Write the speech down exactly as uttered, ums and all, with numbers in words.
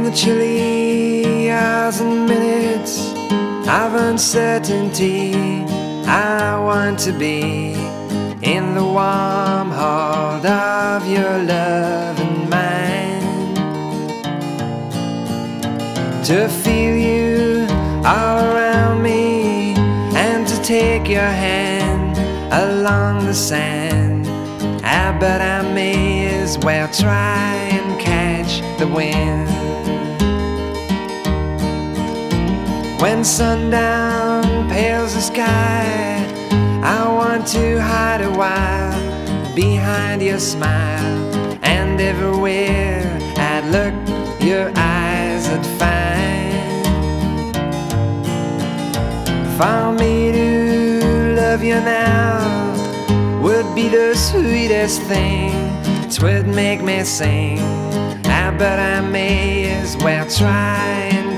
the chilly hours and minutes of uncertainty, I want to be in the warm hold of your love and mine, to feel you all around me and to take your hand along the sand. I bet I may as well try and catch the wind. When sundown pales the sky, I want to hide a while behind your smile, and everywhere I'd look, your eyes I'd find. For me to love you now would be the sweetest thing. 'Twould make me sing. I bet I may as well try and